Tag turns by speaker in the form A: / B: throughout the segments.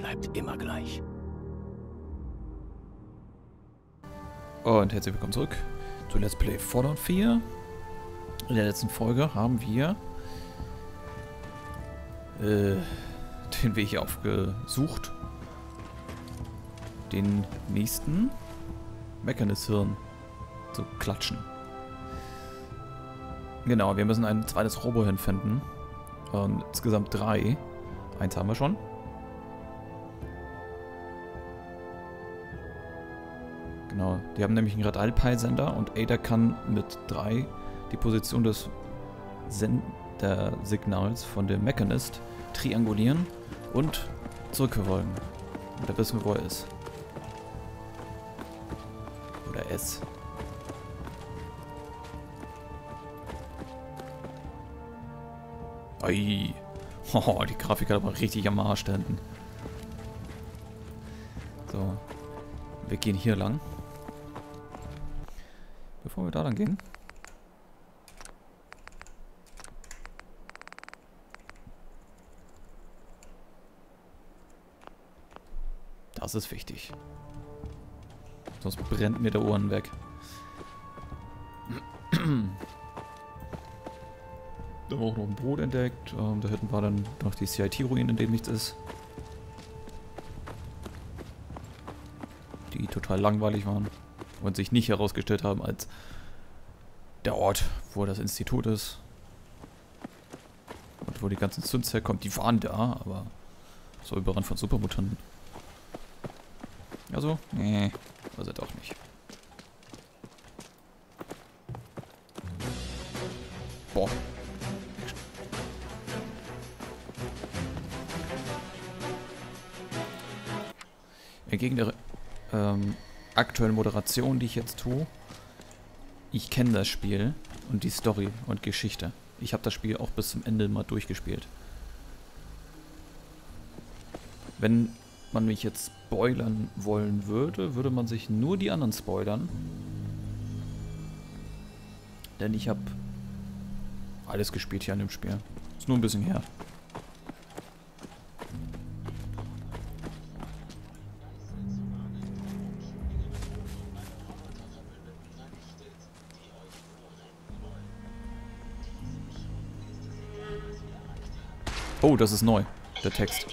A: bleibt immer gleich.
B: Und herzlich willkommen zurück zu Let's Play Fallout 4. In der letzten Folge haben wir den Weg hier aufgesucht, den nächsten Mechanist-Hirn zu klatschen. Genau, wir müssen ein zweites Robohirn finden. Und insgesamt 3. Eins haben wir schon. Genau, die haben nämlich einen Radalpeilsender und Ada kann mit 3 die Position des Sendersignals von dem Mechanist triangulieren und zurückverfolgen. Und da wissen wir, wo er ist. Oder es. Ui. Oh, die Grafik hat aber richtig am Arsch da hinten. So. Wir gehen hier lang. Bevor wir da lang gehen. Das ist wichtig. Sonst brennt mir der Ohren weg. Da haben wir auch noch ein Boot entdeckt. Da hinten war dann noch die CIT-Ruine, in dem nichts ist. Die total langweilig waren. Und sich nicht herausgestellt haben als der Ort, wo das Institut ist. Und wo die ganzen Synths herkommen. Die waren da, aber so überrannt von Supermutanten. Also, nee, war er doch nicht. Boah. Entgegen der aktuellen Moderation, die ich jetzt tue, ich kenne das Spiel und die Story und Geschichte. Ich habe das Spiel auch bis zum Ende mal durchgespielt. Wenn man mich jetzt spoilern wollen würde, würde man sich nur die anderen spoilern. Denn ich habe alles gespielt hier an dem Spiel. Ist nur ein bisschen her. Oh, das ist neu, der Text.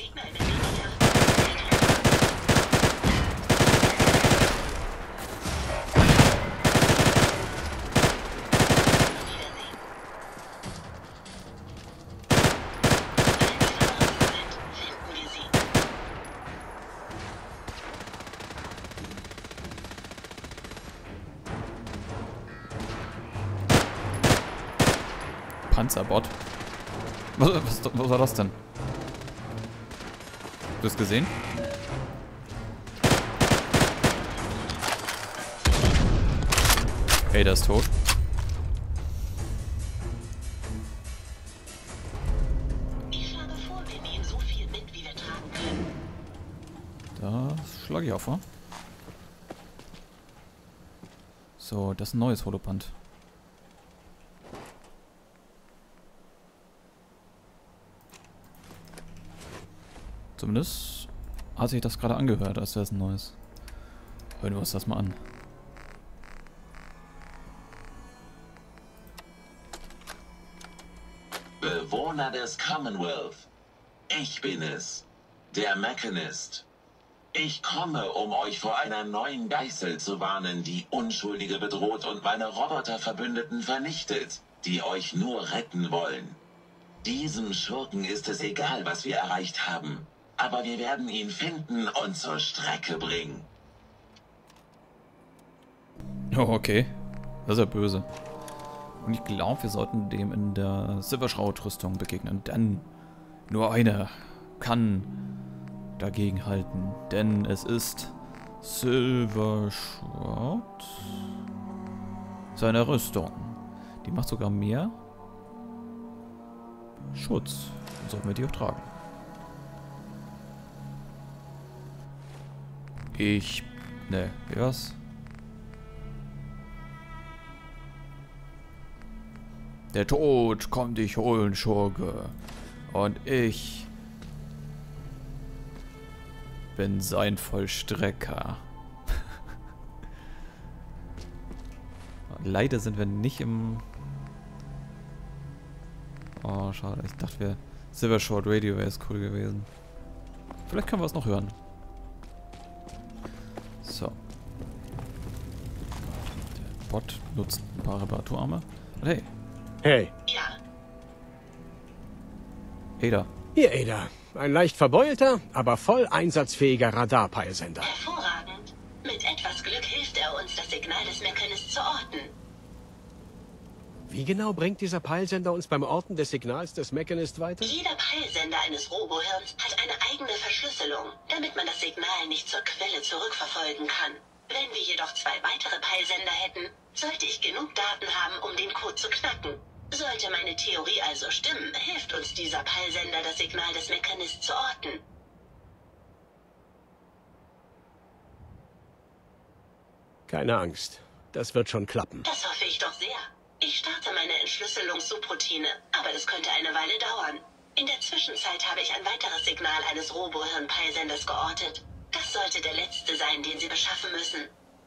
B: Panzerbot. Was war das denn? Du hast gesehen? Hey, der ist tot.
C: Ich schlage vor, wir nehmen so viel mit, wie wir tragen können.
B: Das schlage ich auf, wa? So, das ist ein neues Holoband. Zumindest hat sich das gerade angehört, als wäre es ein neues. Hören wir uns das mal an.
D: Bewohner des Commonwealth. Ich bin es, der Mechanist. Ich komme, um euch vor einer neuen Geißel zu warnen, die Unschuldige bedroht und meine Roboterverbündeten vernichtet, die euch nur retten wollen. Diesem Schurken ist es egal, was wir erreicht haben. Aber wir werden ihn finden und zur Strecke bringen.
B: Oh, okay. Das ist ja böse. Und ich glaube, wir sollten dem in der Silberschrautrüstung begegnen. Denn nur einer kann dagegen halten. Denn es ist Silberschraut. Seine Rüstung. Die macht sogar mehr Schutz. Dann sollten wir die auch tragen. Ne, wie war's? Der Tod kommt dich holen, Schurke. Und ich bin sein Vollstrecker. Leider sind wir nicht im... Oh, schade. Ich dachte, Silver Short Radio wäre es cool gewesen. Vielleicht können wir es noch hören. So. Der Bot nutzt ein paar Reparaturarme. Und hey.
A: Hey.
C: Ja,
B: Ada.
A: Hier, Ada. Ein leicht verbeulter, aber voll einsatzfähiger Radarpeilsender.
C: hervorragend. Mit etwas Glück hilft er uns, das Signal des Mechanist zu orten.
A: Wie genau bringt dieser Peilsender uns beim Orten des Signals des Mechanist weiter?
C: Jeder Peilsender eines Robohirns hat eine eigene Verschlüsselung, damit man das Signal nicht zur Quelle zurückverfolgen kann. Wenn wir jedoch 2 weitere Peilsender hätten, sollte ich genug Daten haben, um den Code zu knacken. Sollte meine Theorie also stimmen, hilft uns dieser Peilsender, das Signal des Mechanist zu orten.
A: Keine Angst. Das wird schon klappen.
C: Das hoffe ich doch sehr. Ich starte meine Entschlüsselungs-Subroutine, aber das könnte eine Weile dauern. In der Zwischenzeit habe ich ein weiteres Signal eines Robohirn-Peilsenders geortet. Das sollte der letzte sein, den Sie beschaffen müssen.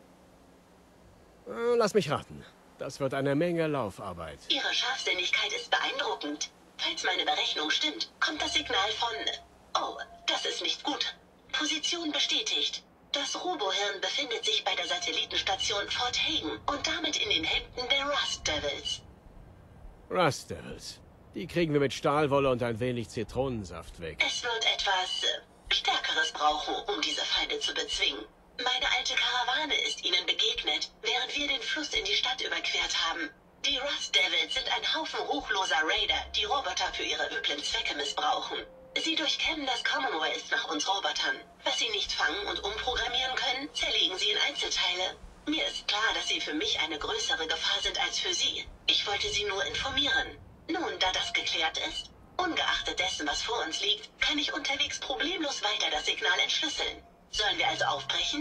A: Lass mich raten. Das wird eine Menge Laufarbeit.
C: Ihre Scharfsinnigkeit ist beeindruckend. Falls meine Berechnung stimmt, kommt das Signal von... Oh, das ist nicht gut. Position bestätigt. Das Robohirn befindet sich bei der Satellitenstation Fort Hagen und damit in den Händen der Rust Devils.
A: Rust Devils. Die kriegen wir mit Stahlwolle und ein wenig Zitronensaft weg.
C: Es wird etwas Stärkeres brauchen, um diese Feinde zu bezwingen. Meine alte Karawane ist ihnen begegnet, während wir den Fluss in die Stadt überquert haben. Die Rust Devils sind ein Haufen ruchloser Raider, die Roboter für ihre üblen Zwecke missbrauchen. Sie durchkämmen das Commonwealth nach uns Robotern. Was sie nicht fangen und umprogrammieren können, zerlegen sie in Einzelteile. Mir ist klar, dass sie für mich eine größere Gefahr sind als für sie. Ich wollte sie nur informieren. Nun, da das geklärt ist, ungeachtet dessen, was vor uns liegt, kann ich unterwegs problemlos weiter das Signal entschlüsseln. Sollen wir also aufbrechen?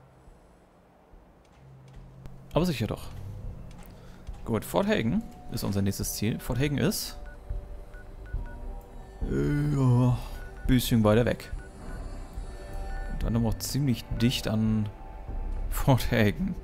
B: Aber sicher doch. Gut, Fort Hagen ist unser nächstes Ziel. Fort Hagen ist... ja, bisschen weiter weg. Und dann noch ziemlich dicht an Fort Hagen.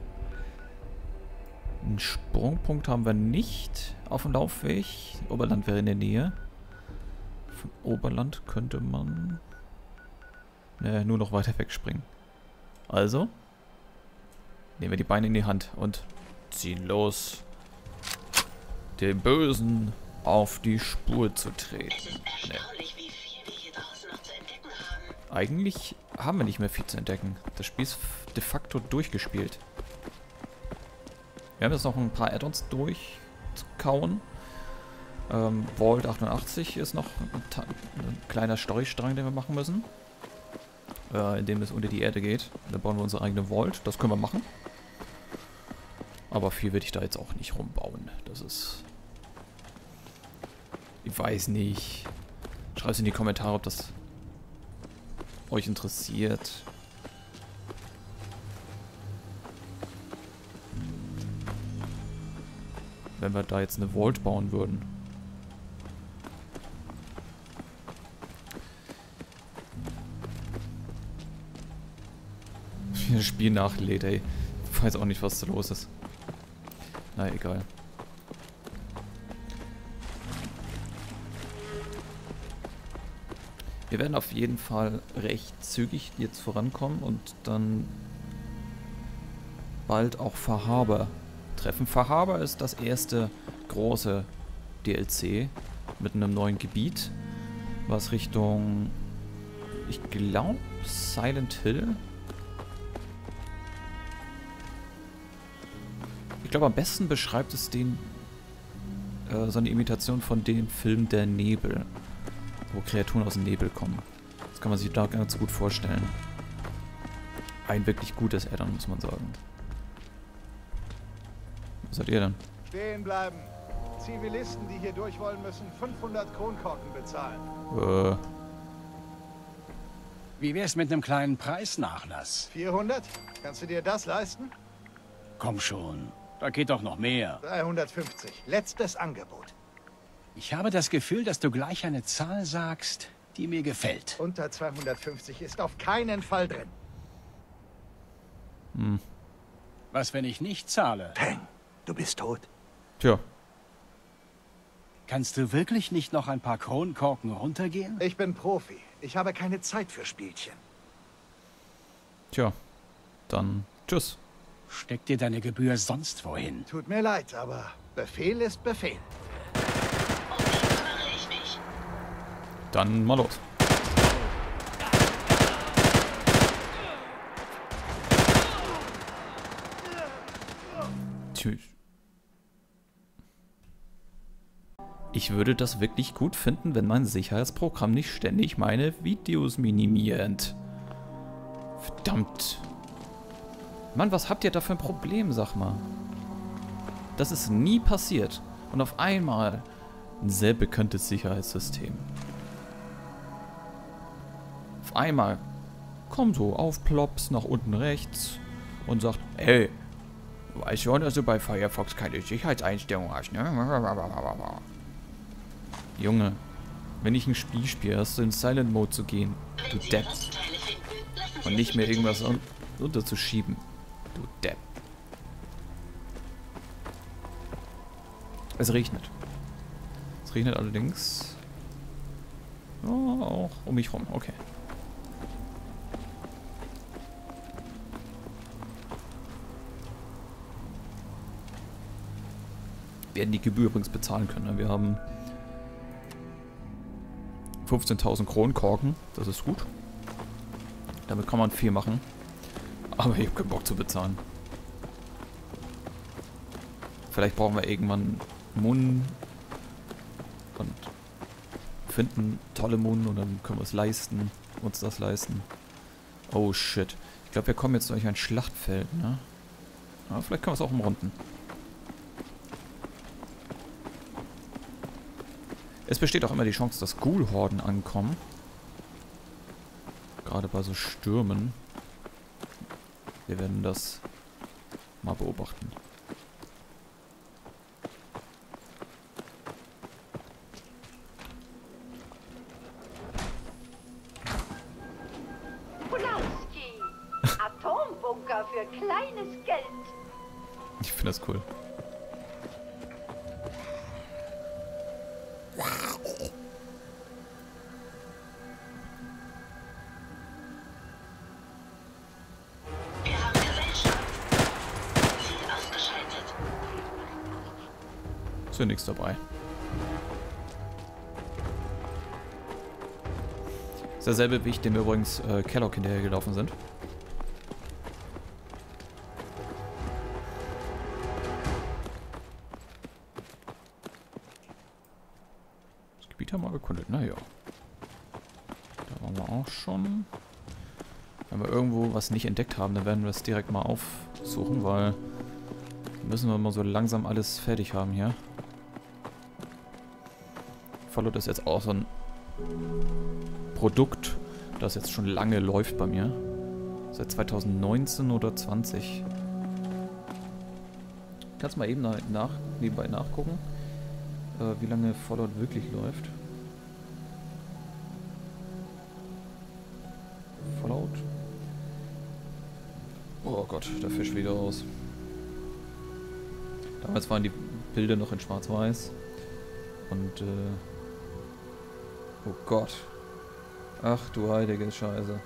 B: Einen Sprungpunkt haben wir nicht auf dem Laufweg. Oberland wäre in der Nähe. Von Oberland könnte man... nur noch weiter wegspringen. Also nehmen wir die Beine in die Hand und ziehen los, dem Bösen auf die Spur zu treten.
C: Es ist erstaunlich, wie viel wir hier draußen noch zu entdecken haben.
B: Eigentlich haben wir nicht mehr viel zu entdecken. Das Spiel ist de facto durchgespielt. Wir haben jetzt noch ein paar Add-ons durchzukauen. Vault 88 ist noch ein kleiner Storystrang, den wir machen müssen. In dem es unter die Erde geht. Da bauen wir unsere eigene Vault. Das können wir machen. Aber viel werde ich da jetzt auch nicht rumbauen. Das ist... Ich weiß nicht. Schreibt es in die Kommentare, ob das euch interessiert. Wenn wir da jetzt eine Vault bauen würden. Wie das Spiel nachlädt, ey. Ich weiß auch nicht, was da los ist. Na, egal. Wir werden auf jeden Fall recht zügig jetzt vorankommen und dann bald auch Faharba treffen. Faharba ist das erste große DLC mit einem neuen Gebiet, was Richtung, ich glaube, Silent Hill. Ich glaube, am besten beschreibt es den so eine Imitation von dem Film Der Nebel, wo Kreaturen aus dem Nebel kommen. Das kann man sich da ganz gut vorstellen. Ein wirklich gutes Add-on, muss man sagen. Was seid ihr denn?
E: Stehen bleiben. Zivilisten, die hier durch wollen, müssen 500 Kronkorken bezahlen.
F: Wie wär's mit einem kleinen Preisnachlass?
E: 400? Kannst du dir das leisten?
F: Komm schon, da geht doch noch mehr.
E: 350. Letztes Angebot.
F: Ich habe das Gefühl, dass du gleich eine Zahl sagst, die mir gefällt.
E: Unter 250 ist auf keinen Fall drin.
F: Was, wenn ich nicht zahle?
E: Peng, du bist tot.
B: Tja,
F: Kannst du wirklich nicht noch ein paar Kronkorken runtergehen?
E: Ich bin Profi. Ich habe keine Zeit für Spielchen.
B: tja. Dann tschüss.
F: Steck dir deine Gebühr sonst wohin.
E: Tut mir leid, aber Befehl ist Befehl.
C: Um die kümmere ich mich.
B: Dann mal los. Tschüss. Ich würde das wirklich gut finden, wenn mein Sicherheitsprogramm nicht ständig meine Videos minimiert. Verdammt. Mann, was habt ihr da für ein Problem, sag mal? Das ist nie passiert. Und auf einmal ein sehr bekanntes Sicherheitssystem. Auf einmal kommt so auf Plops nach unten rechts und sagt, ey, du weißt schon, dass du bei Firefox keine Sicherheitseinstellung hast, ne? Junge, wenn ich ein Spiel spiele, hast du in Silent Mode zu gehen, du
C: Wenn Sie
B: Depp.
C: Rostteile finden, lassen Sie
B: Und nicht
C: sich
B: mehr
C: bitte
B: irgendwas
C: helfen.
B: runterzuschieben, du Depp. Es regnet. Es regnet allerdings auch um mich rum, okay. Wir werden die Gebühr übrigens bezahlen können. Wir haben 15.000 Kronkorken, das ist gut. Damit kann man viel machen. Aber ich habe keinen Bock zu bezahlen. Vielleicht brauchen wir irgendwann Munden und finden tolle Munden und dann können wir es leisten, uns das leisten. Oh shit. Ich glaube, wir kommen jetzt durch ein Schlachtfeld, ne? Aber vielleicht können wir es auch umrunden. Es besteht auch immer die Chance, dass Ghoul-Horden ankommen. Gerade bei so Stürmen. Wir werden das mal beobachten.
G: Pulowski. Atombunker für kleines Geld.
B: Ich finde das cool.
C: Wir haben Gesellschaft. Ziel ausgeschaltet.
B: Ist ja nichts dabei. Ist derselbe Weg, dem wir übrigens Kellogg hinterher gelaufen sind. Das Gebiet haben wir gekundet, naja. Da waren wir auch schon. Wenn wir irgendwo was nicht entdeckt haben, dann werden wir es direkt mal aufsuchen, weil müssen wir mal so langsam alles fertig haben hier. Fallout ist jetzt auch so ein Produkt, das jetzt schon lange läuft bei mir. Seit 2019 oder 20. Kannst mal eben nebenbei nachgucken, wie lange Fallout wirklich läuft. Fallout. Oh Gott, der Fisch wieder aus. Damals waren die Bilder noch in Schwarz-Weiß. Und, oh Gott. Ach du heilige Scheiße.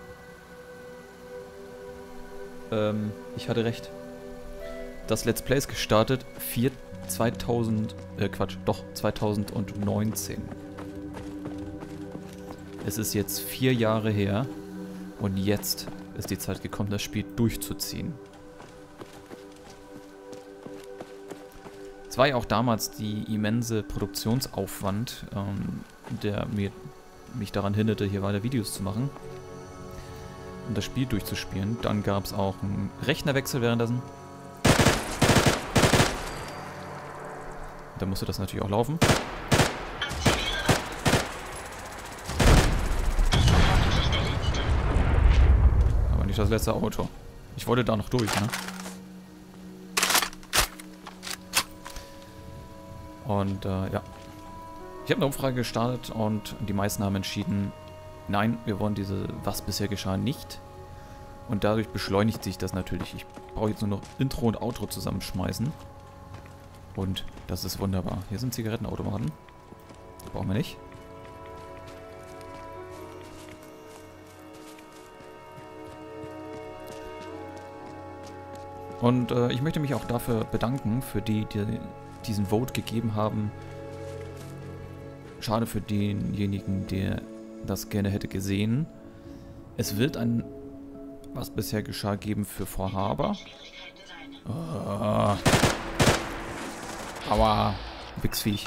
B: Ich hatte recht. Das Let's Play ist gestartet 2019. Es ist jetzt 4 Jahre her und jetzt ist die Zeit gekommen, das Spiel durchzuziehen. Es war ja auch damals die immense Produktionsaufwand, der mich daran hinderte, hier weiter Videos zu machen und das Spiel durchzuspielen. Dann gab es auch einen Rechnerwechsel währenddessen. Da musste das natürlich auch laufen. Aber nicht das letzte Auto. Ich wollte da noch durch, ne? Und ja. Ich habe eine Umfrage gestartet und die meisten haben entschieden, Nein, wir wollen diese was bisher geschah nicht. Und dadurch beschleunigt sich das natürlich. Ich brauche jetzt nur noch Intro und Outro zusammenschmeißen. Und das ist wunderbar. Hier sind Zigarettenautomaten. Brauchen wir nicht. Und ich möchte mich auch dafür bedanken, für die diesen Vote gegeben haben. Schade für denjenigen, der das gerne hätte gesehen. Es wird ein was bisher geschah geben für Frau Haber. Aua, Wichsviech.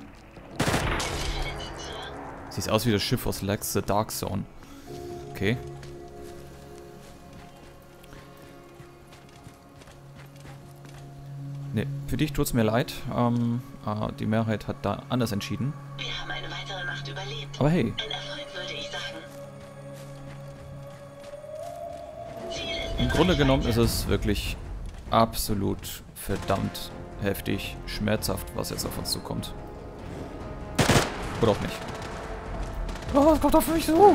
B: Sieht aus wie das Schiff aus Lex the Dark Zone. Okay. Ne, für dich tut's mir leid. Die Mehrheit hat da anders entschieden.
C: Wir haben eine weitere Nacht überlebt.
B: Aber hey.
C: Ein Erfolg, würde ich sagen.
B: Im Grunde genommen ist es wirklich absolut verdammt heftig, schmerzhaft, was jetzt auf uns zukommt. Oder auch nicht. Oh, was kommt auf mich so?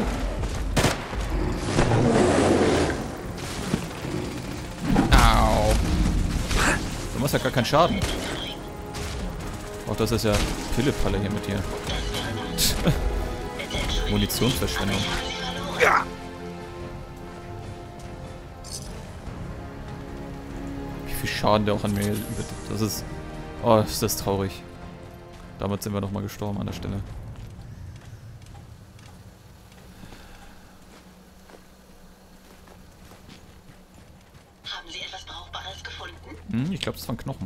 B: Au. Du machst ja gar keinen Schaden. Auch das ist ja Pillepalle hier mit dir. Munitionsverschwendung. Ja. Wie viel Schaden der auch an mir... Das ist... Oh, ist das traurig. Damit sind wir nochmal gestorben an der Stelle.
C: Haben Sie etwas Brauchbares gefunden?
B: Ich glaube, das waren Knochen.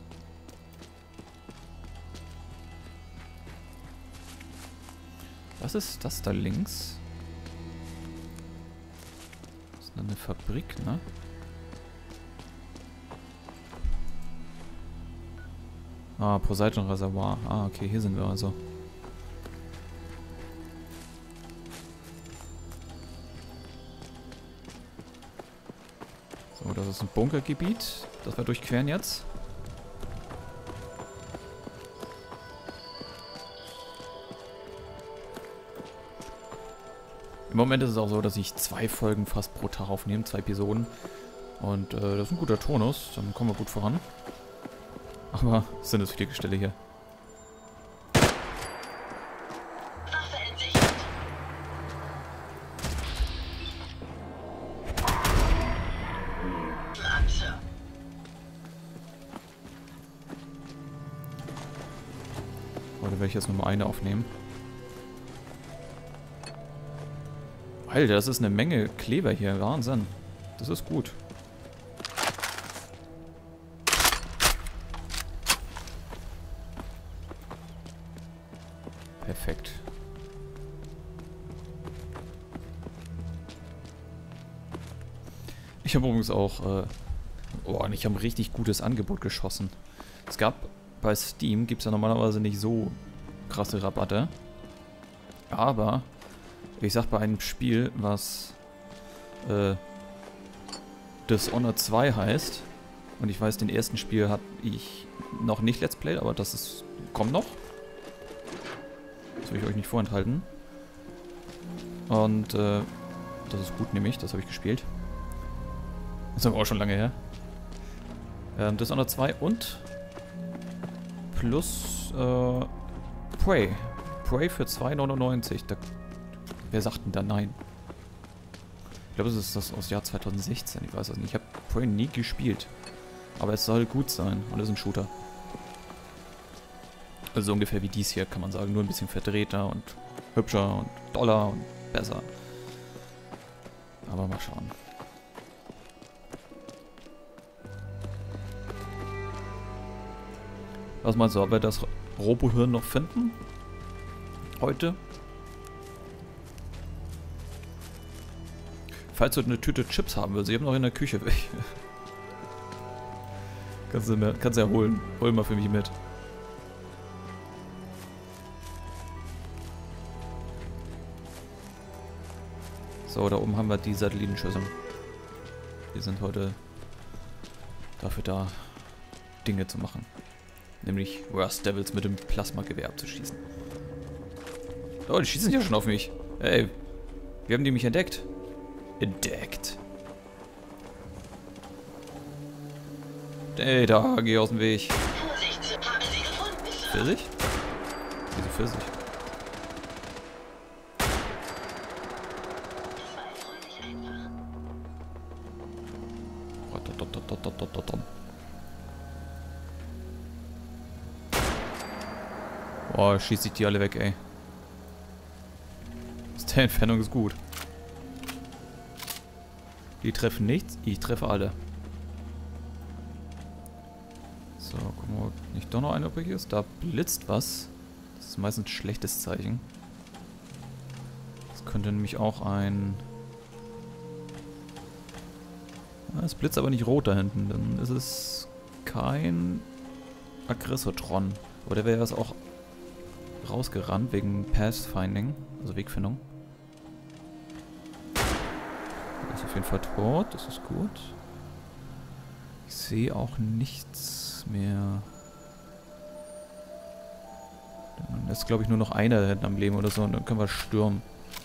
B: Was ist das da links? Das ist eine Fabrik, ne? Ah, Poseidon Reservoir. Ah, okay, hier sind wir also. So, das ist ein Bunkergebiet. Das wir durchqueren jetzt. Im Moment ist es auch so, dass ich 2 Folgen fast pro Tag aufnehme, 2 Episoden. Und das ist ein guter Turnus, dann kommen wir gut voran. Aber es sind jetzt viele Gestelle hier.
C: Waffe in Sicht. Ab, Sir.
B: Oder werde ich jetzt nur mal eine aufnehmen? Alter, das ist eine Menge Kleber hier. Wahnsinn. Das ist gut. Perfekt. Ich habe übrigens auch... oh, ich habe ein richtig gutes Angebot geschossen. Es gab... Bei Steam gibt es ja normalerweise nicht so krasse Rabatte. Aber... Ich sag bei einem Spiel, was Dishonored 2 heißt, und ich weiß, den ersten Spiel habe ich noch nicht Let's Play, aber das ist, kommt noch. Das will ich euch nicht vorenthalten. Und das ist gut, nämlich, das habe ich gespielt. Das ist aber auch schon lange her. Dishonored 2 und plus Prey. Prey für 2,99. Wer sagt denn da nein? Ich glaube, das ist das aus Jahr 2016. Ich weiß es nicht. Ich habe Prey nie gespielt. Aber es soll gut sein. Und es ist ein Shooter. Also so ungefähr wie dies hier, kann man sagen. Nur ein bisschen verdrehter und hübscher und doller und besser. Aber mal schauen. Was meinst du, ob wir das Robohirn noch finden? Heute? Falls du eine Tüte Chips haben willst, ich habe noch in der Küche welche. Kannst du ja holen. Hol mal für mich mit. So, da oben haben wir die Satellitenschüsseln. Die sind heute dafür da, Dinge zu machen. Nämlich Rust Devils mit dem Plasmagewehr abzuschießen. Oh, die schießen ja schon auf mich. Ey, Wir haben die mich entdeckt. Entdeckt. Ey, da, geh aus dem Weg.
C: Vorsicht, habe sie gefunden, Sir.
B: Pfirsich? Wieso Pfirsich?
C: Das war erfreulich einfach.
B: Boah, schießt ich die alle weg, ey. Aus der Entfernung ist gut. Die treffen nichts, ich treffe alle. So, gucken wir, ob nicht doch noch einer übrig ist. Da blitzt was. Das ist meistens ein schlechtes Zeichen. Das könnte nämlich auch ein... Es blitzt aber nicht rot da hinten. Dann ist es kein Aggressortron. Aber der wäre jetzt auch rausgerannt wegen Pathfinding, also Wegfindung. Der ist auf jeden Fall tot, das ist gut. Ich sehe auch nichts mehr. Dann ist, glaube ich, nur noch einer da hinten am Leben oder so und dann können wir stürmen.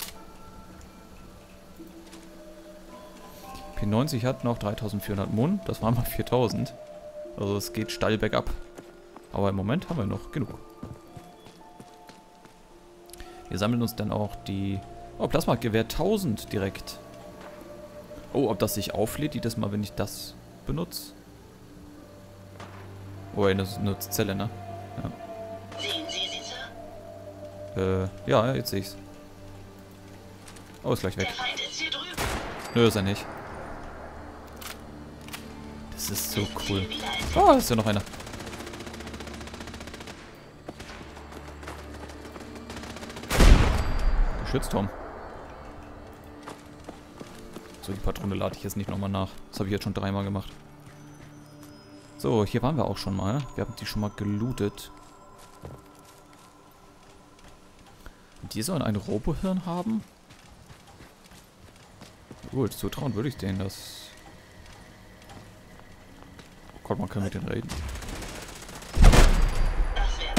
B: P90 hat noch 3400 Mund, das waren mal 4000. Also es geht steil bergab. Aber im Moment haben wir noch genug. Wir sammeln uns dann auch die... Oh, Plasmagewehr 1000 direkt. Oh, ob das sich auflädt jedes Mal, wenn ich das benutze? Oh, ey, das ist eine Zelle, ne? Ja.
C: Sehen Sie sie, Sir?
B: Ja, jetzt sehe ich's. Oh, ist gleich weg.
C: Der Feind ist hier drüben.
B: Nö, ist er nicht. Das ist so cool.
C: Wieder entdeckt.
B: Oh, ist ja noch einer. Geschützturm. So, die Patrone lade ich jetzt nicht nochmal nach. Das habe ich jetzt schon 3-mal gemacht. So, hier waren wir auch schon mal. Wir haben die schon mal gelootet. Und die sollen ein Robohirn haben? Gut, zutrauen würde ich denen das. Oh Gott, man kann mit denen reden.
C: Das wäre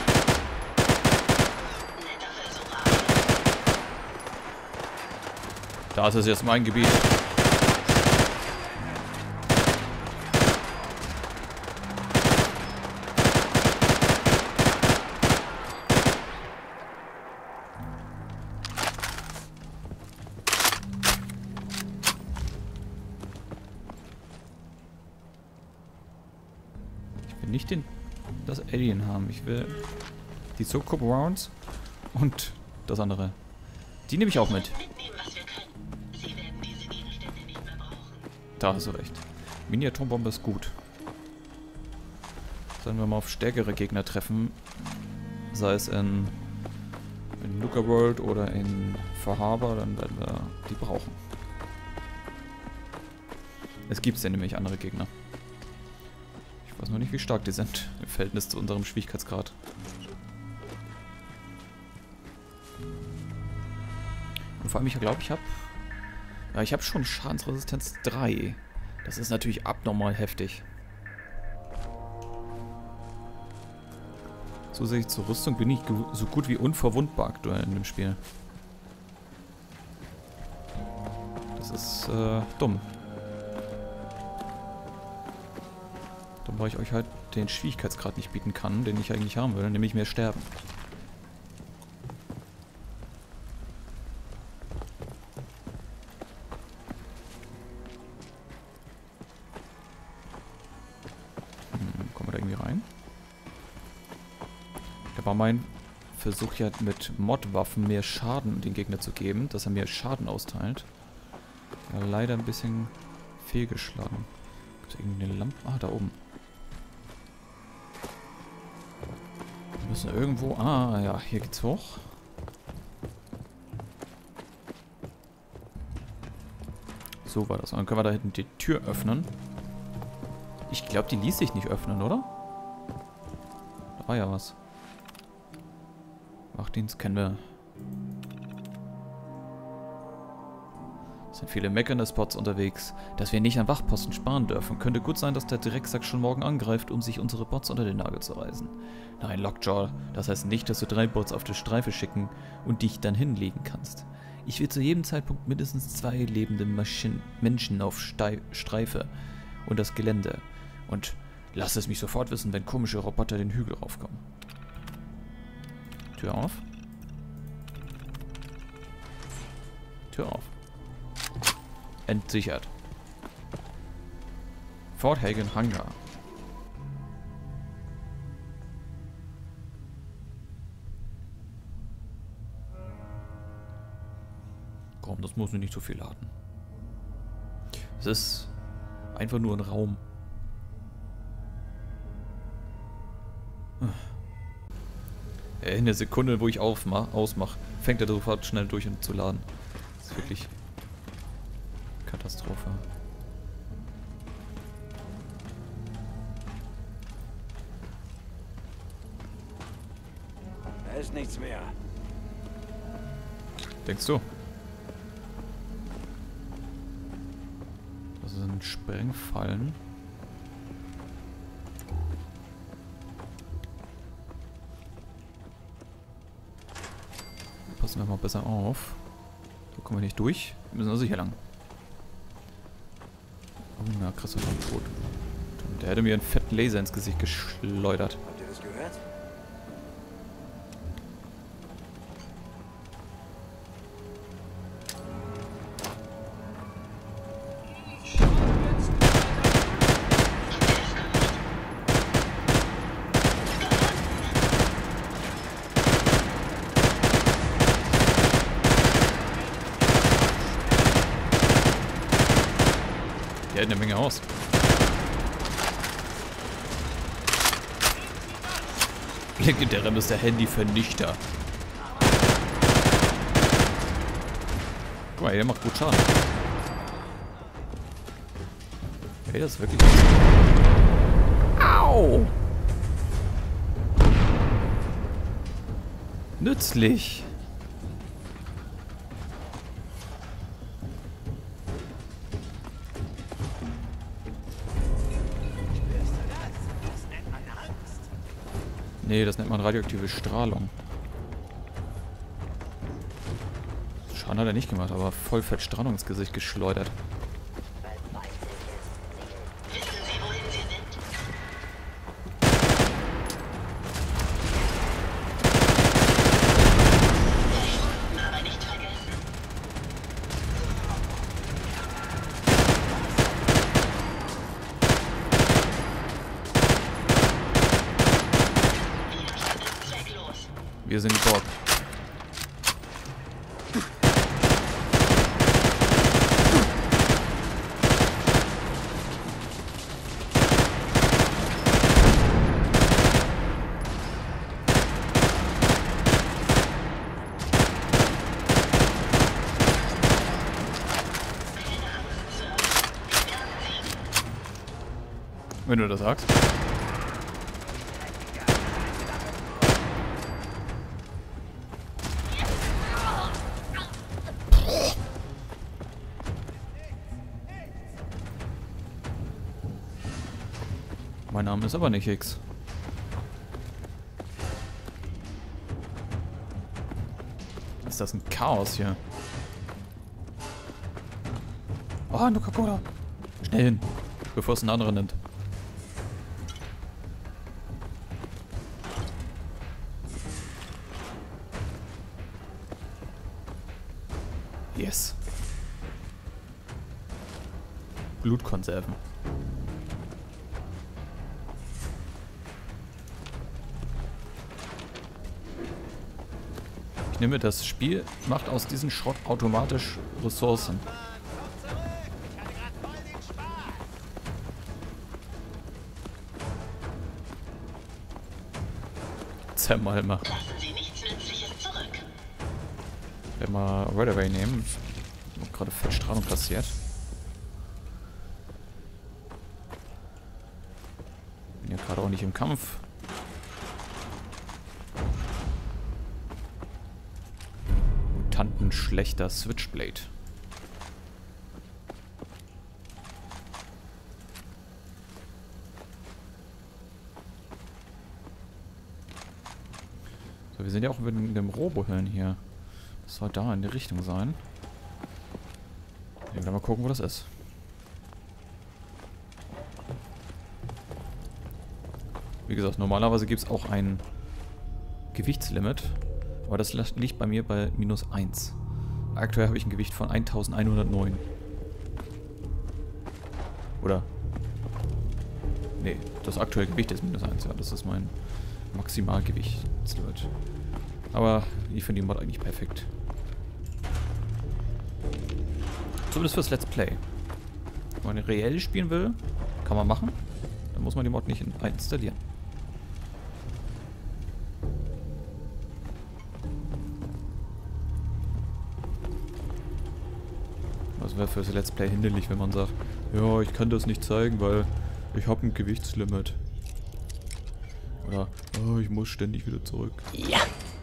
C: netter Versuch, aber
B: Das ist jetzt mein Gebiet. Ich will nicht das Alien haben. Ich will die Soap Rounds und das andere. Die nehme ich auch mit.
C: mitnehmen, was wir können. Sie werden diese Gegenstände nicht mehr brauchen.
B: Da hast du recht. Mini-Atombombe ist gut. Sollen wir mal auf stärkere Gegner treffen, sei es in Nuka World oder in Fahaba, dann werden wir die brauchen. Es gibt ja nämlich andere Gegner. Ich weiß noch nicht, wie stark die sind im Verhältnis zu unserem Schwierigkeitsgrad. Und vor allem, ich glaube, ich habe schon Schadensresistenz 3. Das ist natürlich abnormal heftig. Zusätzlich zur Rüstung bin ich so gut wie unverwundbar aktuell in dem Spiel. Das ist dumm. Dumm, weil ich euch halt den Schwierigkeitsgrad nicht bieten kann, den ich eigentlich haben will, nämlich mehr sterben. Kommen wir da irgendwie rein? Da war mein Versuch ja mit Mod-Waffen mehr Schaden den Gegner zu geben, dass er mehr Schaden austeilt. Ja, leider ein bisschen fehlgeschlagen. Gibt es irgendwie eine Lampe? Ah, da oben. Wir müssen irgendwo... Ah, ja, hier geht's hoch. So war das. Und dann können wir da hinten die Tür öffnen. Ich glaube, die ließ sich nicht öffnen, oder? Da war ja was. Wachdienst kennen wir. Es sind viele Mechanispots unterwegs. Dass wir nicht an Wachposten sparen dürfen. Könnte gut sein, dass der Drecksack schon morgen angreift, um sich unsere Bots unter den Nagel zu reißen. Nein, Lockjaw, das heißt nicht, dass du 3 Bots auf die Streife schicken und dich dann hinlegen kannst. Ich will zu jedem Zeitpunkt mindestens 2 lebende Menschen auf Streife und das Gelände. Und lass es mich sofort wissen, wenn komische Roboter den Hügel raufkommen. Tür auf. Tür auf. Entsichert. Fort Hagen Hangar. Komm, das muss nicht so viel laden. Es ist einfach nur ein Raum. In der Sekunde, wo ich ausmache, fängt er sofort schnell durch und zu laden. Das ist wirklich Katastrophe.
F: Da ist nichts mehr.
B: Denkst du? Das sind Sprengfallen. Passen wir mal besser auf. Da kommen wir nicht durch. Wir müssen also hier lang. Oh, na, krasser Tot. Der hätte mir einen fetten Laser ins Gesicht geschleudert.
F: Habt ihr das gehört?
B: Die hält eine Menge aus. Legendärer ist der Handyvernichter. Guck mal, der macht gut Schaden. Hey, das ist wirklich... Au! Nützlich. Nee, das nennt man radioaktive Strahlung. Schaden hat er nicht gemacht, aber voll fett Strahlung ins Gesicht geschleudert.
C: Wissen Sie, wohin Sie sind? Verschwunden, aber nicht vergessen. Widerstand ist zwecklos.
B: Wir sind die Borg. Wenn du das sagst. Mein Name ist aber nicht Hicks. Ist das ein Chaos hier? Oh, ein Coca-Cola. Schnell hin, bevor es ein anderer nimmt. Yes. Blutkonserven. Ich nehme, das Spiel macht aus diesem Schrott automatisch Ressourcen. Zermalmer.
C: Lassen Sie nichts Nützliches zurück.
B: Wenn wir Right Away nehmen. Hab gerade fett Strahlung passiert. Bin ja gerade auch nicht im Kampf. Mutantenschlechter Switchblade. So, wir sind ja auch in dem Robohirn hier. Das soll da in die Richtung sein. Ich will mal gucken, wo das ist. Wie gesagt, normalerweise gibt es auch ein Gewichtslimit. Aber das liegt bei mir bei -1. Aktuell habe ich ein Gewicht von 1109. Oder? Nee, das aktuelle Gewicht ist -1. Ja, das ist mein Maximalgewichtslimit. Aber ich finde die Mod eigentlich perfekt. Zumindest fürs Let's Play. Wenn man reell spielen will, kann man machen. Dann muss man die Mod nicht installieren. Das wäre fürs Let's Play hinderlich, wenn man sagt, ja, ich kann das nicht zeigen, weil ich habe ein Gewichtslimit. Oder, oh, ich muss ständig wieder zurück.
A: Ja.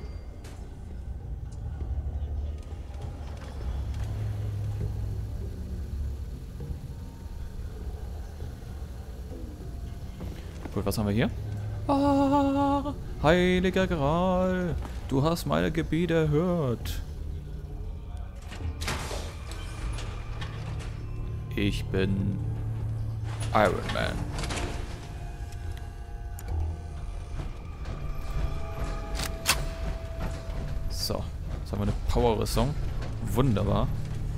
B: Gut, was haben wir hier? Ah, heiliger Gral, du hast meine Gebiete erhört. Ich bin Iron Man. So, jetzt haben wir eine Power-Rüstung. Wunderbar.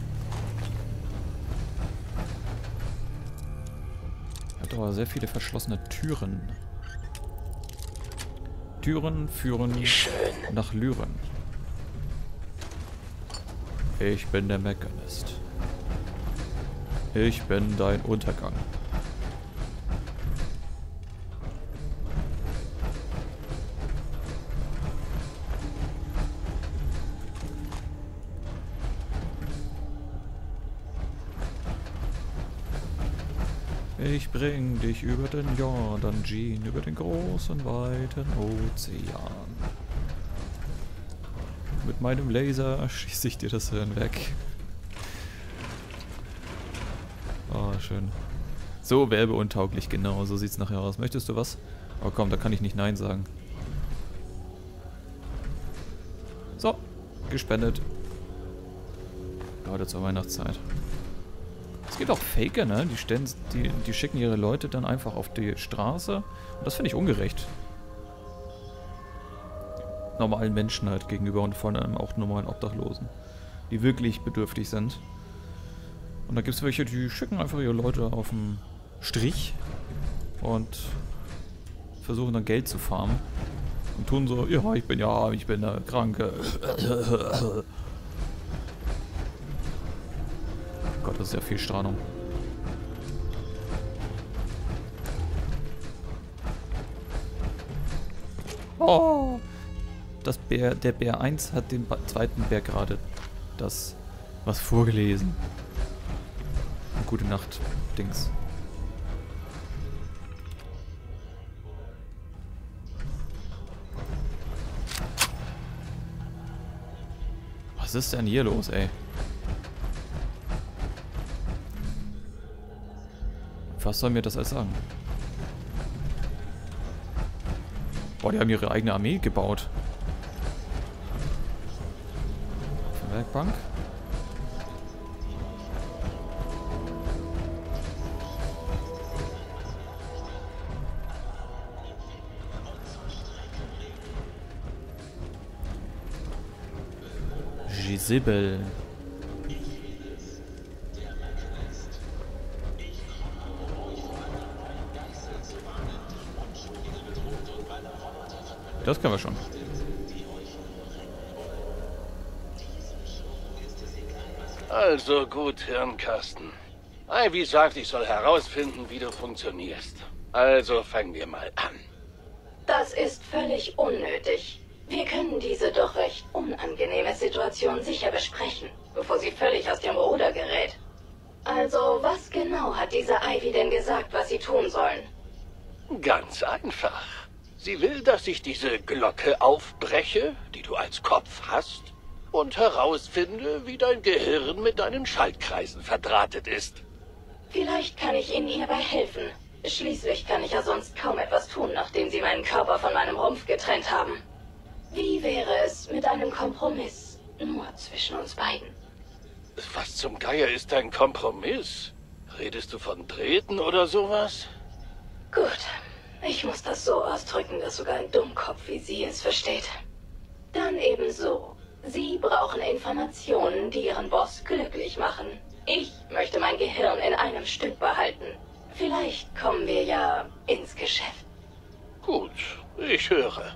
B: Hat aber sehr viele verschlossene Türen. Türen führen nach Lyren. Ich bin der Mechanist. Ich bin dein Untergang. Ich bring dich über den Jordan, Jean, über den großen, weiten Ozean. Mit meinem Laser schieße ich dir das Hirn weg. Oh, schön. So werbeuntauglich, genau, so sieht's nachher aus. Möchtest du was? Oh komm, da kann ich nicht Nein sagen. So, gespendet. Gerade zur Weihnachtszeit. Es gibt auch Faker, ne? Die schicken ihre Leute dann einfach auf die Straße. Und das finde ich ungerecht. Normalen Menschen halt gegenüber und vor allem auch normalen Obdachlosen. Die wirklich bedürftig sind. Und da gibt es welche, die schicken einfach ihre Leute auf den Strich und versuchen dann Geld zu farmen. Und tun so, ja, ich bin der Kranke. Gott, das ist ja viel Strahlung. Oh! Der Bär 1 hat dem zweiten Bär gerade das was vorgelesen. Gute Nacht, Dings. Was ist denn hier los, ey? Was soll mir das alles sagen? Boah, die haben ihre eigene Armee gebaut. Werkbank. Gisibel. Das können wir schon.
H: Also gut, Hirnkasten. Ivy sagt, ich soll herausfinden, wie du funktionierst. Also fangen wir mal an.
C: Das ist völlig unnötig. Wir können diese doch recht unangenehme Situation sicher besprechen, bevor sie völlig aus dem Ruder gerät. Also, was genau hat diese Ivy denn gesagt, was sie tun sollen?
H: Ganz einfach. Sie will, dass ich diese Glocke aufbreche, die du als Kopf hast, und herausfinde, wie dein Gehirn mit deinen Schaltkreisen verdrahtet ist.
C: Vielleicht kann ich Ihnen hierbei helfen. Schließlich kann ich ja sonst kaum etwas tun, nachdem Sie meinen Körper von meinem Rumpf getrennt haben. Wie wäre es mit einem Kompromiss?
G: nur zwischen uns beiden.
H: Was zum Geier ist dein Kompromiss? Redest du von Treten oder sowas?
G: Gut, ich muss das so ausdrücken, dass sogar ein Dummkopf wie Sie es versteht. Dann eben so. Sie brauchen Informationen, die Ihren Boss glücklich machen. Ich möchte mein Gehirn in einem Stück behalten. Vielleicht kommen wir ja ins Geschäft.
H: Gut, ich höre.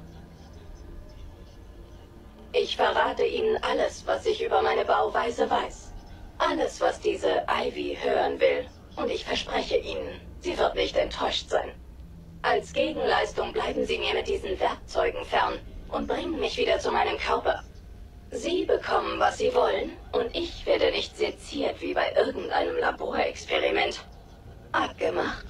G: Ich verrate Ihnen alles, was ich über meine Bauweise weiß. Alles, was diese Ivy hören will. Und ich verspreche Ihnen, sie wird nicht enttäuscht sein. Als Gegenleistung bleiben Sie mir mit diesen Werkzeugen fern und bringen mich wieder zu meinem Körper. Sie bekommen, was Sie wollen, und ich werde nicht seziert wie bei irgendeinem Laborexperiment. Abgemacht?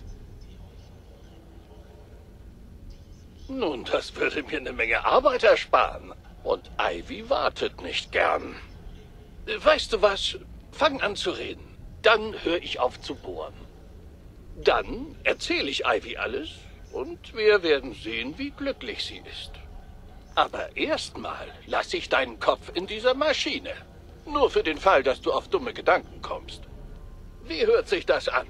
H: Nun, das würde mir eine Menge Arbeit ersparen. Und Ivy wartet nicht gern. Weißt du was? Fang an zu reden. Dann höre ich auf zu bohren. Dann erzähle ich Ivy alles und wir werden sehen, wie glücklich sie ist. Aber erstmal lasse ich deinen Kopf in dieser Maschine. Nur für den Fall, dass du auf dumme Gedanken kommst. Wie hört sich das an?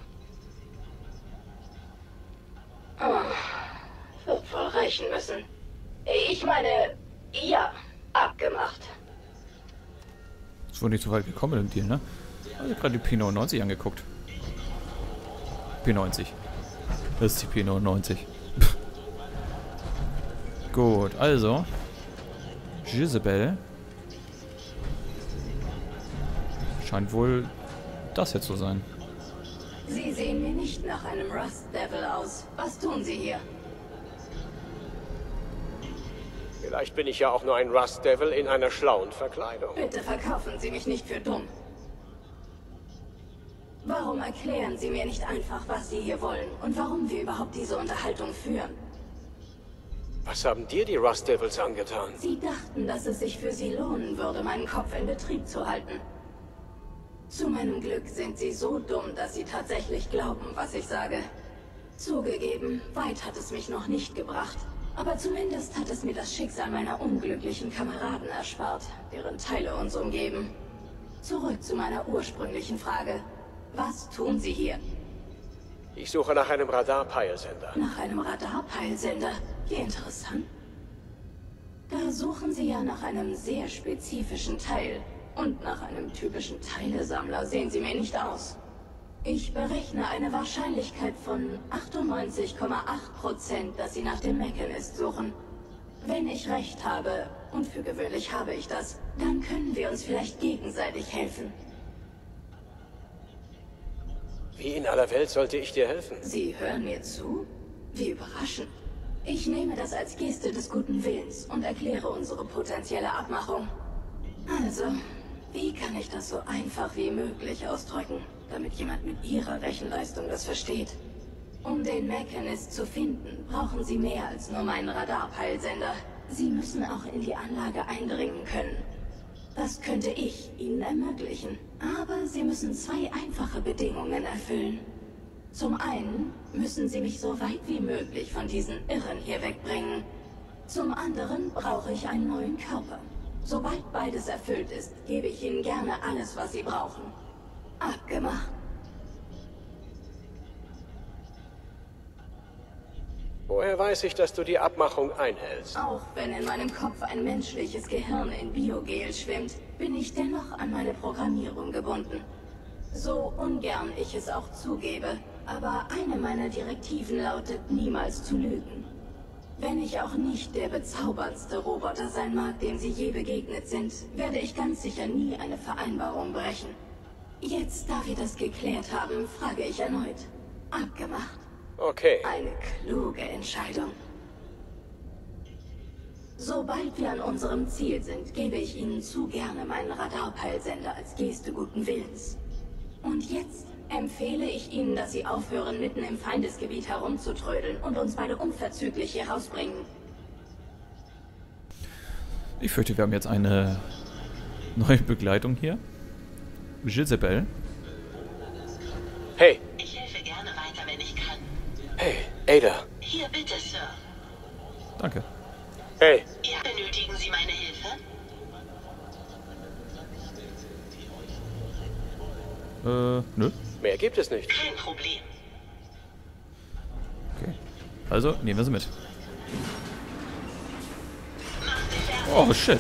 G: Wird wohl reichen müssen. Ich meine, ja, abgemacht.
B: Ist wohl nicht so weit gekommen im Deal, ne? Also gerade die P99 angeguckt. P90. Das ist die P99. Gut, also. Jezebel. Scheint wohl das hier zu sein.
G: Sie sehen mir nicht nach einem Rust Devil aus. Was tun Sie hier?
A: Vielleicht bin ich ja auch nur ein Rust Devil in einer schlauen Verkleidung.
G: Bitte verkaufen Sie mich nicht für dumm. Warum erklären Sie mir nicht einfach, was Sie hier wollen und warum wir überhaupt diese Unterhaltung führen?
A: Was haben dir die Rust Devils angetan?
G: Sie dachten, dass es sich für Sie lohnen würde, meinen Kopf in Betrieb zu halten. Zu meinem Glück sind Sie so dumm, dass Sie tatsächlich glauben, was ich sage. Zugegeben, weit hat es mich noch nicht gebracht. Aber zumindest hat es mir das Schicksal meiner unglücklichen Kameraden erspart, deren Teile uns umgeben. Zurück zu meiner ursprünglichen Frage. Was tun Sie hier?
A: Ich suche nach einem Radarpeilsender.
G: Nach einem Radarpeilsender? Wie interessant. Da suchen Sie ja nach einem sehr spezifischen Teil. Und nach einem typischen Teilesammler sehen Sie mir nicht aus. Ich berechne eine Wahrscheinlichkeit von 98,8%, dass Sie nach dem Mechanist suchen. Wenn ich recht habe, und für gewöhnlich habe ich das, dann können wir uns vielleicht gegenseitig helfen.
A: Wie in aller Welt sollte ich dir helfen?
G: Sie hören mir zu? Wie überraschend. Ich nehme das als Geste des guten Willens und erkläre unsere potenzielle Abmachung. Also, wie kann ich das so einfach wie möglich ausdrücken, damit jemand mit Ihrer Rechenleistung das versteht? Um den Mechanist zu finden, brauchen Sie mehr als nur meinen Radarpeilsender. Sie müssen auch in die Anlage eindringen können. Das könnte ich Ihnen ermöglichen. Aber Sie müssen zwei einfache Bedingungen erfüllen. Zum einen müssen Sie mich so weit wie möglich von diesen Irren hier wegbringen. Zum anderen brauche ich einen neuen Körper. Sobald beides erfüllt ist, gebe ich Ihnen gerne alles, was Sie brauchen. Abgemacht.
A: Woher weiß ich, dass du die Abmachung einhältst?
G: Auch wenn in meinem Kopf ein menschliches Gehirn in Biogel schwimmt, bin ich dennoch an meine Programmierung gebunden. So ungern ich es auch zugebe, aber eine meiner Direktiven lautet, niemals zu lügen. Wenn ich auch nicht der bezauberndste Roboter sein mag, dem Sie je begegnet sind, werde ich ganz sicher nie eine Vereinbarung brechen. Jetzt, da wir das geklärt haben, frage ich erneut. Abgemacht.
A: Okay.
G: Eine kluge Entscheidung. Sobald wir an unserem Ziel sind, gebe ich Ihnen zu gerne meinen Radarpeilsender als Geste guten Willens. Und jetzt empfehle ich Ihnen, dass Sie aufhören, mitten im Feindesgebiet herumzutrödeln und uns beide unverzüglich hier rausbringen.
B: Ich fürchte, wir haben jetzt eine neue Begleitung hier. Jezebel.
A: Hey.
C: Ich helfe gerne weiter, wenn ich kann.
A: Hey, Ada.
C: Hier, bitte, Sir.
B: Danke.
A: Hey.
C: Ja, benötigen Sie meine Hilfe?
B: Nö.
A: Mehr gibt es nicht.
C: Kein Problem.
B: Okay. Also, nehmen wir sie mit.
C: Mach sie fertig.
B: Oh, shit.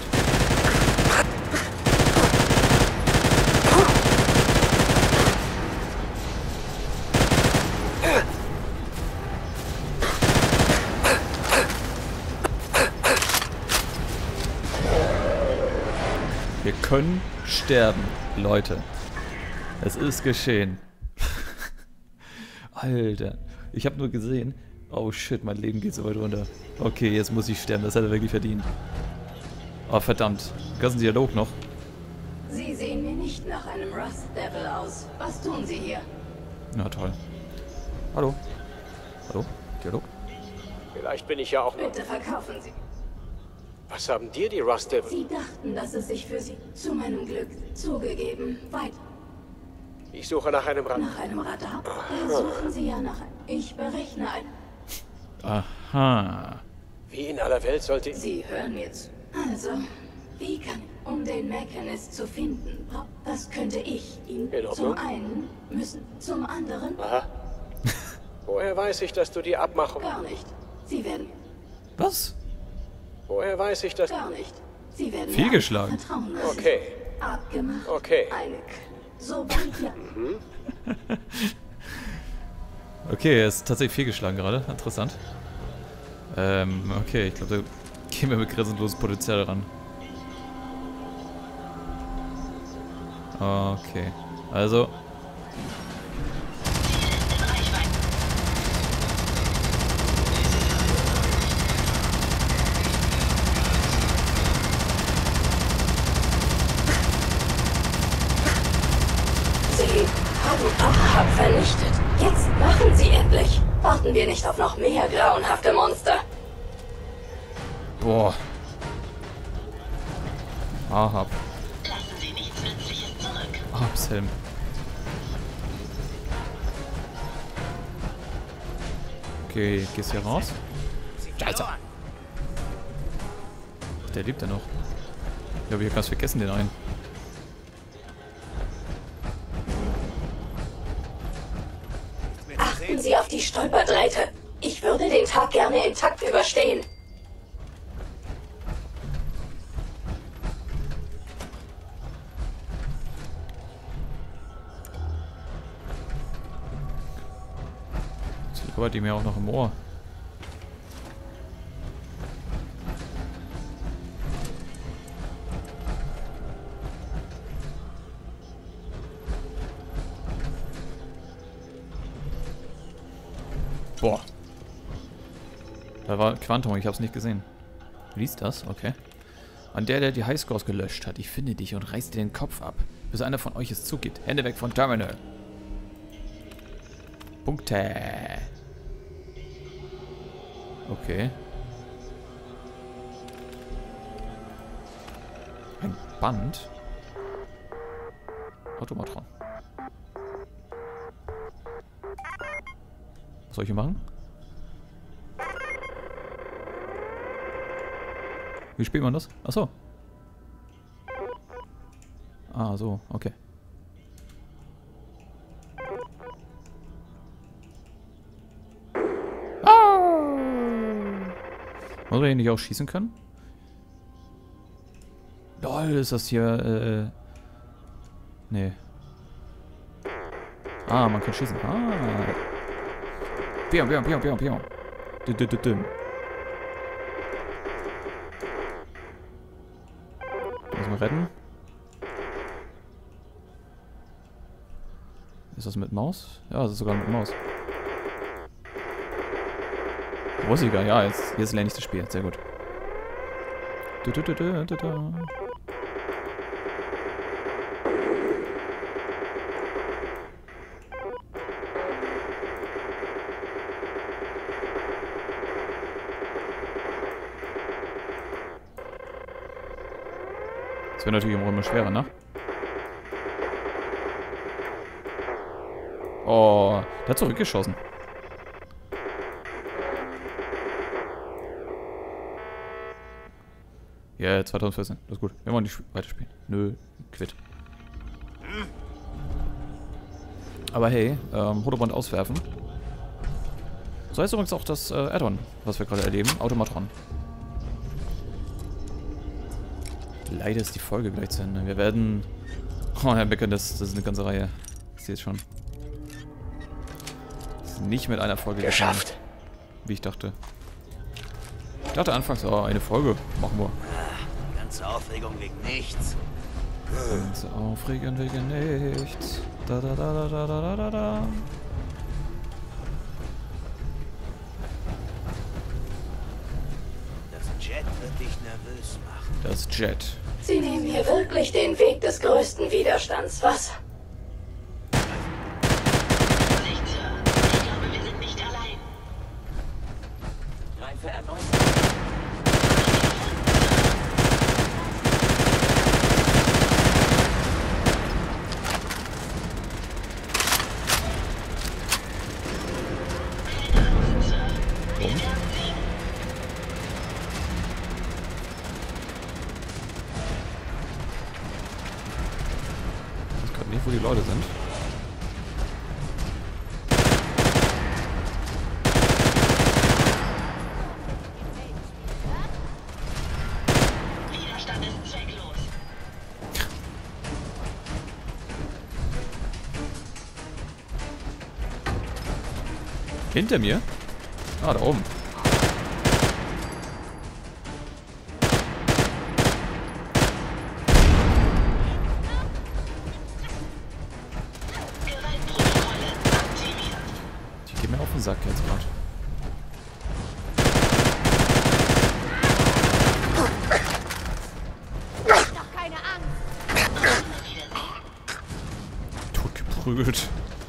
B: Wir können sterben, Leute. Es ist geschehen. Alter. Ich habe nur gesehen. Oh shit, mein Leben geht so weit runter. Okay, jetzt muss ich sterben. Das hat er wirklich verdient. Oh verdammt. Ganzen Dialog noch.
G: Sie sehen mir nicht nach einem Rust Devil aus. Was tun Sie hier?
B: Na toll. Hallo. Hallo? Dialog?
A: Vielleicht bin ich ja auch noch...
G: Bitte verkaufen Sie.
A: Was haben dir die Rust Devil...
G: Sie dachten, dass es sich für Sie zu meinem Glück zugegeben weit
A: Ich suche nach einem Rad...
G: nach einem Radar. Suchen Sie ja nach einem. Ich berechne ein.
B: Aha.
A: Wie in aller Welt sollte...
G: Sie hören mir zu. Also, wie kann, um den Mechanist zu finden, das könnte ich Ihnen
A: In Ordnung.
G: zum einen müssen, zum anderen
A: Aha. Woher weiß ich, dass du die Abmachung...
G: gar nicht. Sie werden
B: Was?
A: Woher weiß ich, dass...
G: gar nicht. Sie werden
B: Viel
G: mir
B: geschlagen.
G: vertrauen müssen.
A: Okay.
G: Abgemacht.
A: Okay.
G: Sobald ja.
B: Okay, er ist tatsächlich fehlgeschlagen gerade. Interessant. Okay, ich glaube, da gehen wir mit grenzenlosem Potenzial ran. Okay. Also.
G: Sie haben Ahab vernichtet. Jetzt machen Sie endlich. Warten wir nicht auf noch mehr grauenhafte Monster.
B: Boah. Ahab.
C: Lassen Sie nichts Nützliches zurück.
B: Ahabshelm. Okay, gehst hier raus? Scheiße. Ach, der lebt ja noch. Ich habe hier ganz vergessen, den einen.
G: Achten Sie auf die Stolperdrähte. Ich würde den Tag gerne intakt überstehen.
B: Das liegt die mir auch noch im Ohr. Boah. Da war Quantum, ich hab's nicht gesehen. Liest das? Okay. An der die Highscores gelöscht hat. Ich finde dich und reiß dir den Kopf ab, bis einer von euch es zugibt. Hände weg von Terminal. Punkte. Okay. Ein Band. Automatron. Was soll ich hier machen? Wie spielt man das? Achso. Ah, so, okay. Muss man hier nicht auch schießen können? Lol, ist das hier, nee. Ah, man kann schießen. Ah. Pion, pion, pion, pion, pion. Düm. Muss man retten. Ist das mit Maus? Ja, das ist sogar mit Maus. Russiger, ja, jetzt lerne ich das Spiel. Sehr gut. Das wäre natürlich immer schwerer, ne? Oh, der hat zurückgeschossen. Ja, yeah, 2014. Das ist gut. Wir wollen nicht weiterspielen. Nö, quitt. Aber hey, Hodoband auswerfen. So heißt übrigens auch das Add-on, was wir gerade erleben. Automatron. Leider ist die Folge gleich zu Ende. Wir werden... Oh, Herr Becker, das ist eine ganze Reihe. Ich sehe es schon. Das ist nicht mit einer Folge
H: Geschafft.
B: Wie ich dachte. Ich dachte anfangs, oh, eine Folge. Machen wir.
H: Die ganze Aufregung wegen nichts.
B: Ganz aufregend wegen nichts. Da da da da da da da da.
H: Das Jet wird dich nervös machen.
B: Das Jet.
G: Sie nehmen hier wirklich den Weg des größten Widerstands, was?
C: Nicht, Sir. Ich glaube, wir sind nicht allein.
H: Greife erneut.
B: Ich weiß gerade nicht, wo die Leute sind.
C: Widerstand ist zwecklos.
B: Hinter mir? Ah, da oben.
C: Gewaltprotokolle aktiviert.
B: Die gehen mir auf den Sack jetzt gerade.
I: Doch keine Angst.
B: Tot geprügelt.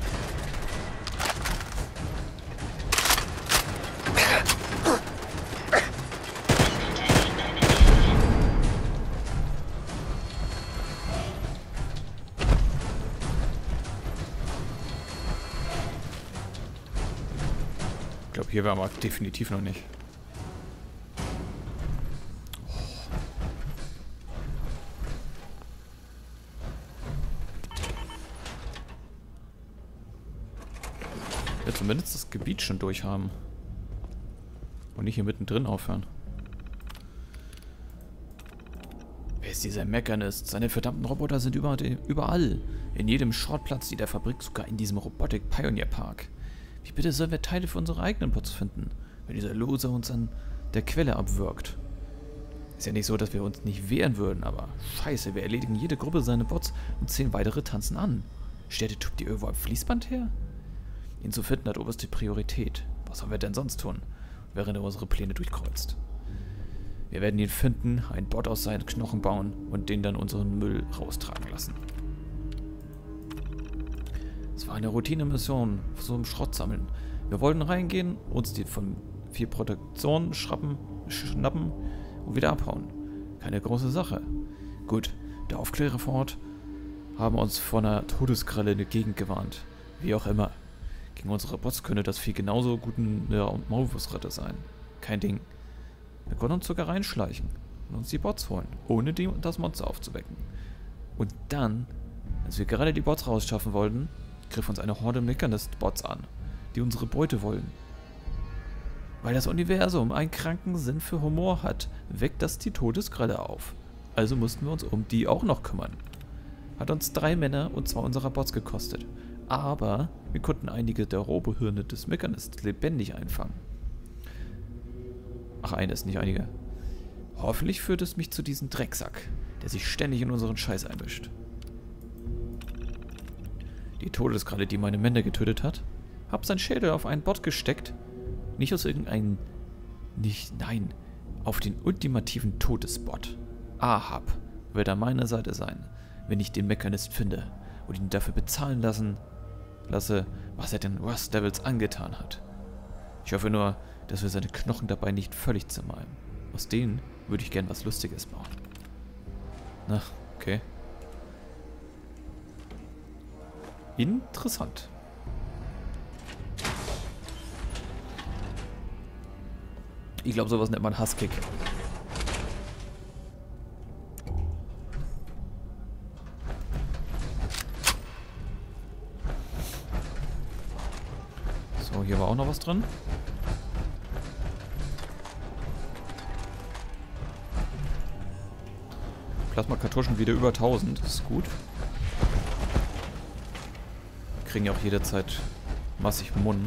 B: Ich glaube, hier waren wir definitiv noch nicht. Ja, zumindest das Gebiet schon durchhaben. Und nicht hier mittendrin aufhören. Wer ist dieser Mechanist? Seine verdammten Roboter sind überall. In jedem Schrottplatz der Fabrik, sogar in diesem Robotic Pioneer Park. Wie bitte sollen wir Teile für unsere eigenen Bots finden, wenn dieser Loser uns an der Quelle abwürgt? Ist ja nicht so, dass wir uns nicht wehren würden, aber scheiße, wir erledigen jede Gruppe seine Bots und 10 weitere tanzen an. Stellt der Typ die irgendwo am Fließband her? Ihn zu finden hat oberste Priorität. Was sollen wir denn sonst tun, während er unsere Pläne durchkreuzt? Wir werden ihn finden, einen Bot aus seinen Knochen bauen und den dann unseren Müll raustragen lassen. Es war eine Routinemission, so im Schrott sammeln. Wir wollten reingehen, uns die von 4 Produktionen schnappen und wieder abhauen. Keine große Sache. Gut, der Aufklärer vor Ort haben uns vor einer Todeskralle in die Gegend gewarnt. Wie auch immer. Gegen unsere Bots könnte das Vieh genauso gut eine Maulwurfsratte sein. Kein Ding. Wir konnten uns sogar reinschleichen und uns die Bots holen, ohne das Monster aufzuwecken. Und dann, als wir gerade die Bots rausschaffen wollten, griff uns eine Horde Mechanist-Bots an, die unsere Beute wollen. Weil das Universum einen kranken Sinn für Humor hat, weckt das die Todeskralle auf. Also mussten wir uns um die auch noch kümmern. Hat uns 3 Männer und 2 unserer Bots gekostet. Aber wir konnten einige der Robohirne des Mechanists lebendig einfangen. Ach, eines, nicht einige. Hoffentlich führt es mich zu diesem Drecksack, der sich ständig in unseren Scheiß einmischt. Die Todeskralle, die meine Männer getötet hat, hab sein Schädel auf einen Bot gesteckt. Nicht aus irgendeinem... Nein, auf den ultimativen Todesbot. Ahab wird an meiner Seite sein, wenn ich den Mechanist finde und ihn dafür bezahlen lasse, was er den Rust Devils angetan hat. Ich hoffe nur, dass wir seine Knochen dabei nicht völlig zermalmen. Aus denen würde ich gern was Lustiges bauen. Na, okay. Interessant. Ich glaube, sowas nennt man Hasskick. auch noch was drin. Plasmakartuschen wieder über 1000. Das ist gut. Wir kriegen ja auch jederzeit massig Munnen.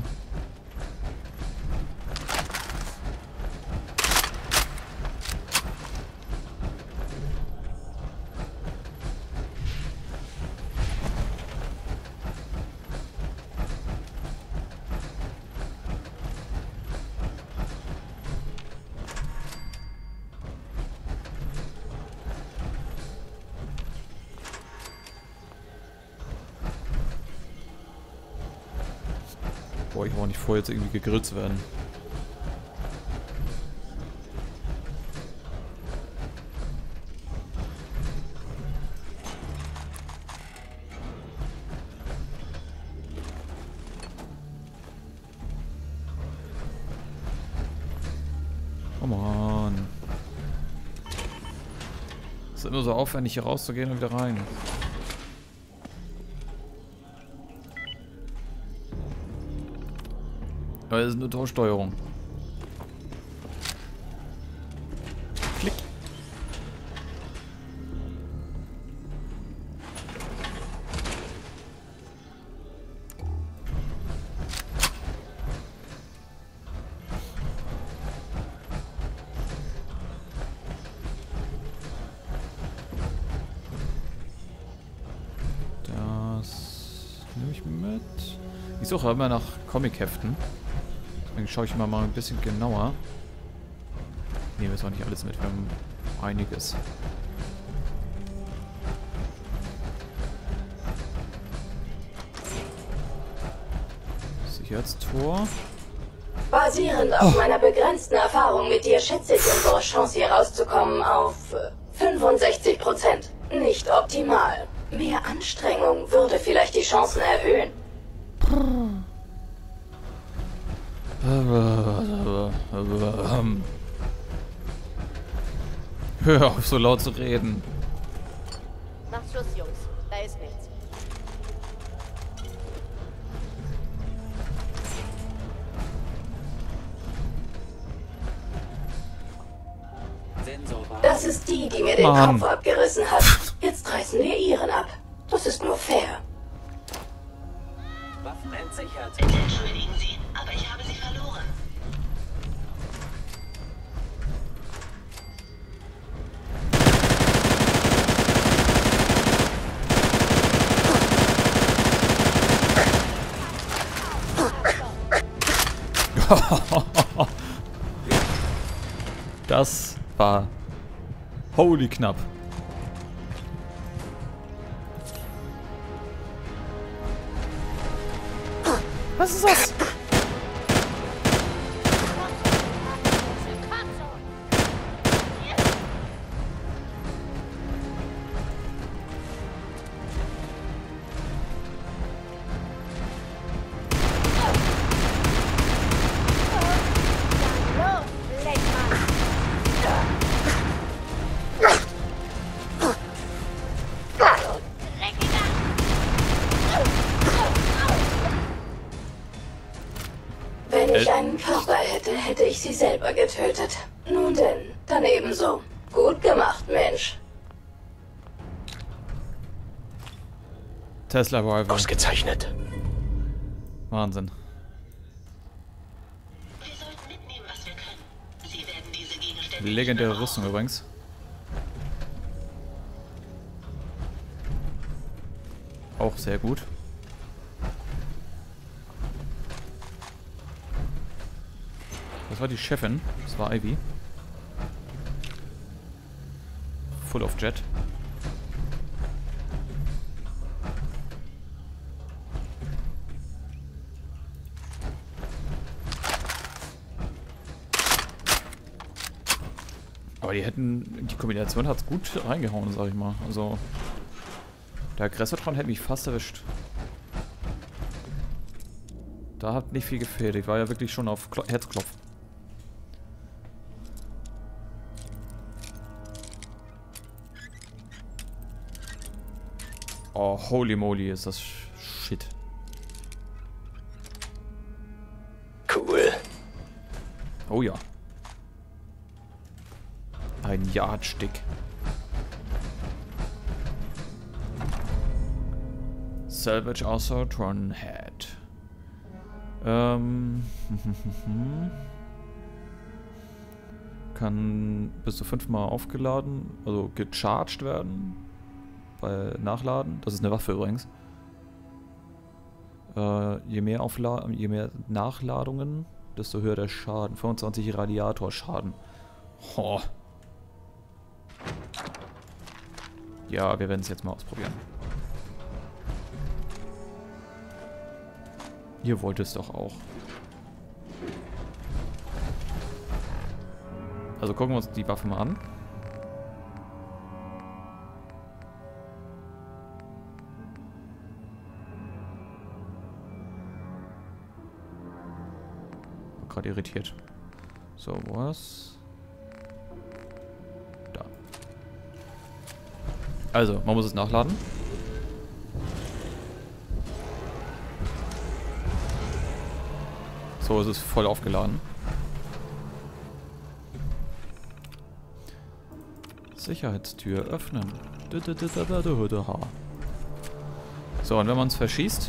B: Boah, ich war auch nicht vor, jetzt irgendwie gegrillt zu werden. Oh Mann. Es ist immer so aufwendig, hier rauszugehen und wieder rein. Aber das ist eine Torsteuerung. Klick. Das nehme ich mit. Ich suche immer nach Comic-Heften. Dann schaue ich mal ein bisschen genauer. Nehmen wir jetzt auch nicht alles mit, wir haben einiges. Sicherheitstor.
G: Basierend auf meiner begrenzten Erfahrung mit dir schätze ich unsere Chance hier rauszukommen auf 65%. Nicht optimal. Mehr Anstrengung würde vielleicht die Chancen erhöhen.
B: Hör auf, so laut zu reden.
I: Macht Schluss, Jungs. Da ist nichts.
G: Das ist die, die mir den Kopf abgerissen hat. Jetzt reißen wir ihren ab. Das ist nur fair.
C: Waffen entsichert. Bitte entschuldigen Sie, aber ich habe sie verloren.
B: Das war holy knapp. Was ist das?
G: Wenn ich einen Körper hätte, hätte ich sie selber getötet. Nun denn, dann ebenso. Gut gemacht, Mensch.
B: Tesla Rival.
H: Ausgezeichnet.
B: Wahnsinn.
C: Wir sollten mitnehmen, was wir können. Sie werden diese Gegenstände
B: Legendäre
C: nicht mehr
B: Rüstung übrigens. Auch sehr gut. Das war die Chefin. Das war Ivy. Full of Jet. Aber die Kombination hat's gut reingehauen, sag ich mal. Also der Aggressor-Tron hätte mich fast erwischt. Da hat nicht viel gefehlt. Ich war ja wirklich schon auf Herzklopfen. Oh, holy moly, ist das Shit. Oh ja. Ein Yardstick. Salvage Assault Run Head. Kann bis zu 5-mal aufgeladen, also gecharged werden. Bei Nachladen. Das ist eine Waffe übrigens. Je mehr Nachladungen, desto höher der Schaden. 25 Radiatorschaden. Oh. Ja, wir werden es jetzt mal ausprobieren. Ihr wollt es doch auch. Also gucken wir uns die Waffe mal an. Gerade irritiert. So, was? Da. Also, man muss es nachladen. So, es ist voll aufgeladen. Sicherheitstür öffnen. So, und wenn man es verschießt.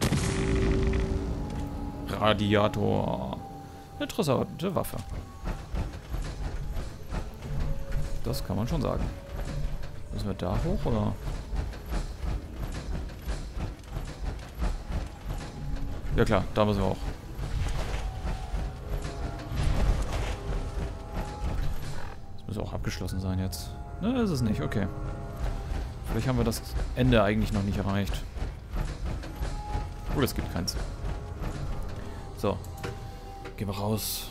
B: Radiator. Interessante Waffe. Das kann man schon sagen. Müssen wir da hoch, oder? Ja klar, da müssen wir auch. Das muss auch abgeschlossen sein jetzt. Ne, ist es nicht, okay. Vielleicht haben wir das Ende eigentlich noch nicht erreicht. Oder es gibt keins. So. Gehen wir raus.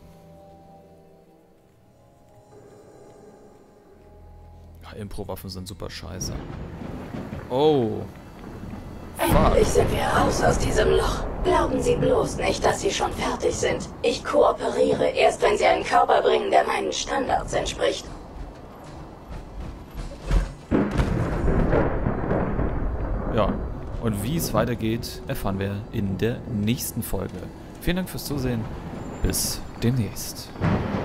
B: Ja, Impro-Waffen sind super scheiße. Oh.
G: Endlich sind wir raus aus diesem Loch. Glauben Sie bloß nicht, dass Sie schon fertig sind. Ich kooperiere erst, wenn Sie einen Körper bringen, der meinen Standards entspricht.
B: Ja, und wie es weitergeht, erfahren wir in der nächsten Folge. Vielen Dank fürs Zusehen. Bis demnächst.